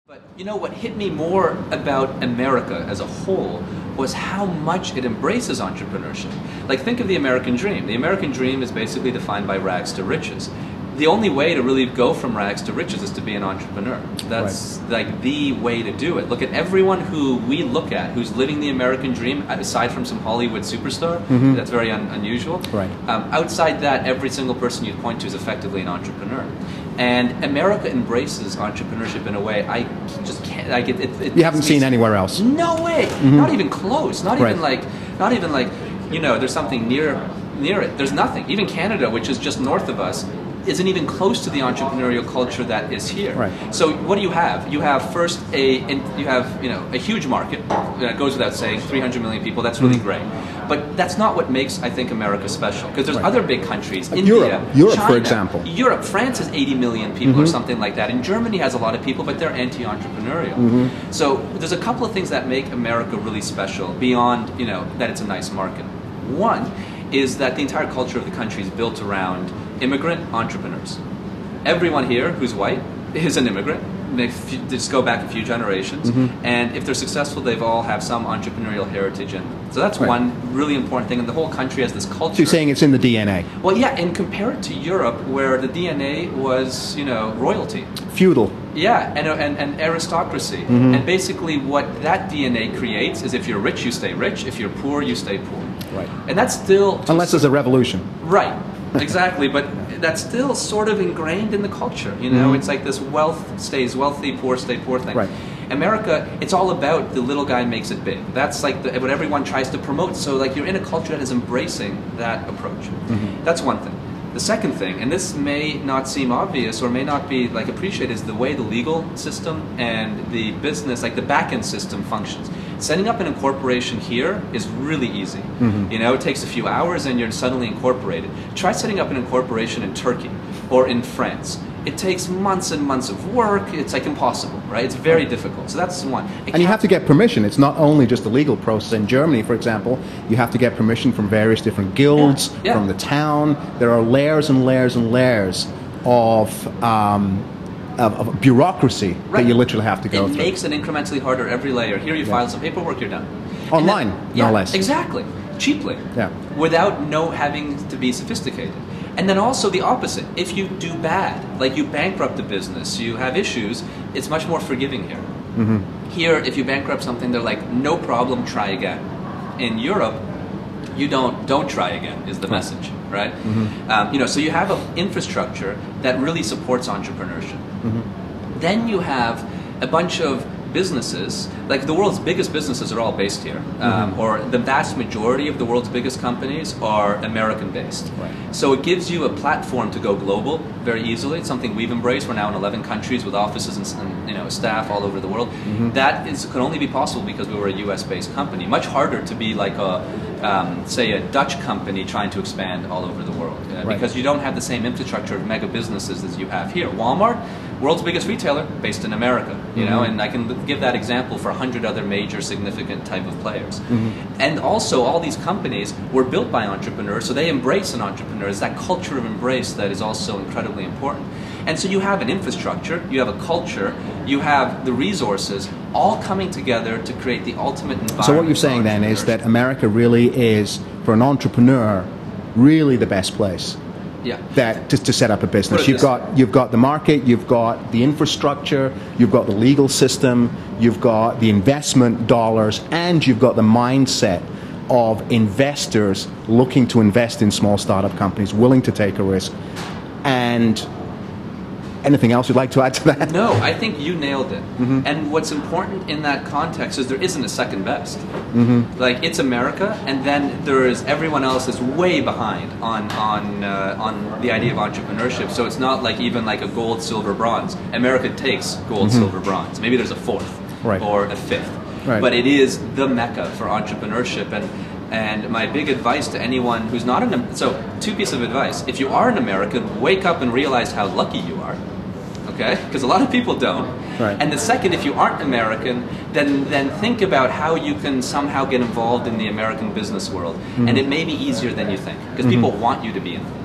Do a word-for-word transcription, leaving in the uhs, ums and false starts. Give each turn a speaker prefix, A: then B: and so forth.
A: But you know what hit me more about America as a whole was how much it embraces entrepreneurship. Like, think of the American dream. The American dream is basically defined by rags to riches. The only way to really go from rags to riches is to be an entrepreneur. That's right. Like the way to do it. Look at everyone who we look at who's living the American dream, aside from some Hollywood superstar. Mm-hmm. That's very un unusual.
B: Right.
A: Um, outside that, every single person you point to is effectively an entrepreneur. And America embraces entrepreneurship in a way I just can't. Like it, it, it
B: you haven't seen anywhere else.
A: No way. Mm-hmm. Not even close. Not
B: right.
A: even like. Not even like. You know, there's something near near it. There's nothing. Even Canada, which is just north of us, isn't even close to the entrepreneurial culture that is here.
B: Right.
A: So what do you have? You have first a you have you know a huge market. That goes without saying, three hundred million people. That's really great. But that's not what makes, I think, America special. Because there's right. other big countries, like India,
B: Europe, Europe
A: China,
B: for example.
A: Europe, France has eighty million people
B: mm-hmm.
A: or something like that. And Germany has a lot of people, but they're anti-entrepreneurial. Mm-hmm. So there's a couple of things that make America really special beyond, you know, that it's a nice market. One is that the entire culture of the country is built around immigrant entrepreneurs. Everyone here who's white is an immigrant. If you just go back a few generations, mm-hmm. and if they're successful, they've all have some entrepreneurial heritage in them. So that's right. one really important thing, and the whole country has this culture.
B: So you're saying it's in the D N A?
A: Well, yeah, and compare it to Europe, where the D N A was, you know, royalty.
B: Feudal.
A: Yeah, and, and, and aristocracy. Mm-hmm. And basically what that D N A creates is if you're rich, you stay rich. If you're poor, you stay poor.
B: Right.
A: And that's still...
B: Unless there's a revolution.
A: Right. Exactly, but that's still sort of ingrained in the culture. You know, mm-hmm. it's like this wealth stays wealthy, poor stay poor thing.
B: Right.
A: America, it's all about the little guy makes it big. That's like the, what everyone tries to promote. So like you're in a culture that is embracing that approach. Mm-hmm. That's one thing. The second thing, and this may not seem obvious or may not be like appreciated, is the way the legal system and the business, like the back-end system functions. Setting up an incorporation here is really easy. Mm-hmm. You know, it takes a few hours and you're suddenly incorporated. Try setting up an incorporation in Turkey or in France. It takes months and months of work. It's like impossible, right? It's very difficult. So that's one. It
B: and you have to get permission. It's not only just the legal process. In Germany, for example, you have to get permission from various different guilds,
A: yeah. Yeah.
B: from the town. There are layers and layers and layers of, um, of, of bureaucracy right. that you literally have to go
A: it
B: through.
A: It makes it incrementally harder every layer. Here you yeah. file some paperwork, you're done.
B: Online,
A: then, yeah,
B: no less.
A: Exactly. Cheaply.
B: Yeah.
A: Without no having to be sophisticated. And then also the opposite. If you do bad, like you bankrupt a business, you have issues, it's much more forgiving here. Mm-hmm. Here, if you bankrupt something, they're like, no problem, try again. In Europe, you don't, don't try again, is the message, right? Mm-hmm. um, you know, so you have an infrastructure that really supports entrepreneurship. Mm-hmm. Then you have a bunch of businesses, like the world's biggest businesses are all based here, um, mm-hmm. or the vast majority of the world's biggest companies are American-based. Right. So it gives you a platform to go global very easily. It's something we've embraced. We're now in eleven countries with offices and, and you know staff all over the world. Mm-hmm. That is can only be possible because we were a U S-based company. Much harder to be like a, um, say, a Dutch company trying to expand all over the world uh, right. because you don't have the same infrastructure of mega businesses as you have here. Walmart, world's biggest retailer, based in America, you mm-hmm. know, and I can give that example for a hundred other major significant type of players. Mm-hmm. And also, all these companies were built by entrepreneurs, so they embrace an entrepreneur. It's that culture of embrace that is also incredibly important. And so you have an infrastructure, you have a culture, you have the resources, all coming together to create the ultimate environment.
B: So what you're saying then is that America really is, for an entrepreneur, really the best place.
A: Yeah.
B: That just to set up a business. You've got you've got the market, you've got the infrastructure, you've got the legal system, you've got the investment dollars, and you've got the mindset of investors looking to invest in small startup companies, willing to take a risk. And anything else you'd like to add to that?
A: No, I think you nailed it. Mm-hmm. And what's important in that context is there isn't a second best. Mm-hmm. Like, it's America, and then there is everyone else is way behind on on uh, on the idea of entrepreneurship. So it's not like even like a gold, silver, bronze. America takes gold, mm-hmm. silver, bronze. Maybe there's a fourth
B: right.
A: or a fifth.
B: Right.
A: But it is the mecca for entrepreneurship. And And my big advice to anyone who's not an so two pieces of advice: if you are an American, wake up and realize how lucky you are. Okay, because a lot of people don't.
B: Right.
A: And the second, if you aren't American, then then think about how you can somehow get involved in the American business world. Mm-hmm. And it may be easier than you think, because mm-hmm. people want you to be in.